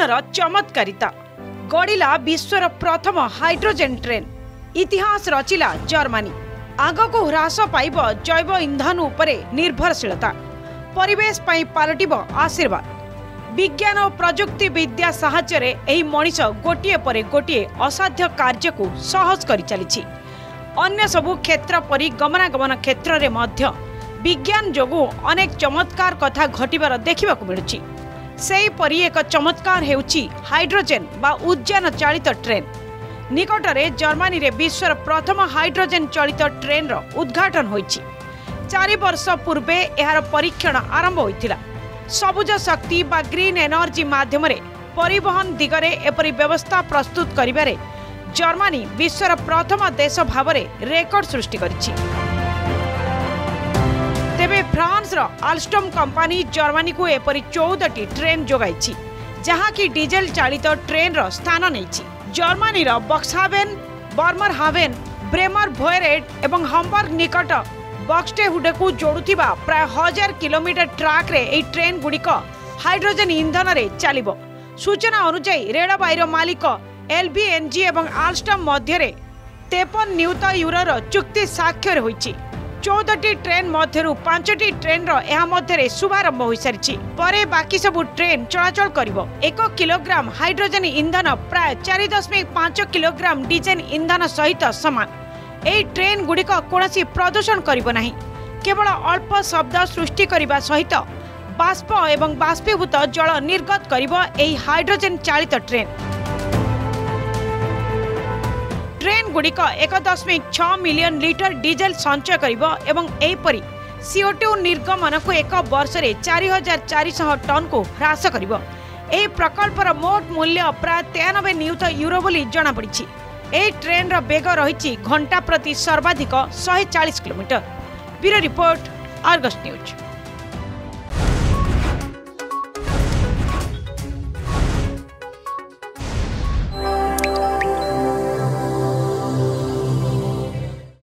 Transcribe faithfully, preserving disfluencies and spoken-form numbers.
विज्ञानर चमत्कारिता गढ़िला विश्वर प्रथम hydrogen train इतिहास रचिला Germany आगको ह्रास पाइब जैव इंधन उपरे निर्भरशीलता परिवेश पई पालटिब आशीर्वाद विज्ञान और प्रजुक्ति विद्या साहाय्य एही मनीष गोटिए परे गोटिए असाध्य कार्य को सहज करि चलिछि। अन्य सबु क्षेत्र परि गमनागमन क्षेत्र रे मध्य विज्ञान जोगु अनेक चमत्कार कथा घटिबार देखिबाकु मिलुछि। सेही परि एक चमत्कार हेउछि हाइड्रोजेन बा उद्यान चालित ट्रेन। निकटरे जर्मनी रे विश्वर प्रथम हाइड्रोजेन चालित ट्रेन रो उद्घाटन होइछि। चारि वर्ष पूर्वे एहार परीक्षण आरंभ होइथिला। सबुज शक्ति बा ग्रीन एनर्जी माध्यम परिवहन दिगरे एपरी व्यवस्था प्रस्तुत करिबारे जर्मनी विश्वर प्रथम देश भावरे रेकर्ड सृष्टि करिछि। तेबे फ्रांस रो आल्स्टम कंपनी जर्मनी को एपरी चौदह टी ट्रेन जोगाइछि जहाँ की डीजेल चालित ट्रेन रो स्थान नैछि। जर्मनी रो बक्सहावेन, बर्मरहावेन, ब्रेमर भोयरेट एवं हम्बर्ग निकट बक्सटेहुडे को जोड़ुथिबा प्राय हजार किलोमीटर ट्राक रे एई ट्रेन गुड़िक हाइड्रोजेन इंधन रे चलिबो। सूचना अनुसार रेलबाईर मालिक एलबीएनजी एवं आल्स्टम मध्य तेपन नियुत यूरोर चुक्ति स्वाक्षर होइछि। चौदह टी ट्रेन मध्यरु पांच टी ट्रेन रो एहा मध्यरे शुभारंभ होई सारिछि। परे बाकी सबु ट्रेन चलाचल करिवो। एक किलोग्राम हाइड्रोजेन इंधन प्राय चार दशमिक पांच किलोग्राम डीजेल इंधन सहित समान। एई ट्रेन गुड़िक कौनसी प्रदूषण करिवो नाही, केवल अल्प शब्द सृष्टि करिबा सहित बाष्प एवं बाष्पीभूत जल निर्गत करिवो एई हाइड्रोजेन चालित ट्रेन। ट्रेन गुड़िक एक दशमिक छह मिलियन लिटर डीजेल संचय करिवो एवं एपरी सीओ टू निर्गमन को एक वर्ष रे चार हजार चार सौ टन को ह्रास करिवो। एई प्रकल्पर मोट मूल्य प्राय तेयानबे नियुत यूरो बोली जणा पड़िछि। एई ट्रेन रो बेग रहिछि घंटा प्रति सर्वाधिक एक सौ चालीस kilometre. Bureau report, Argus news.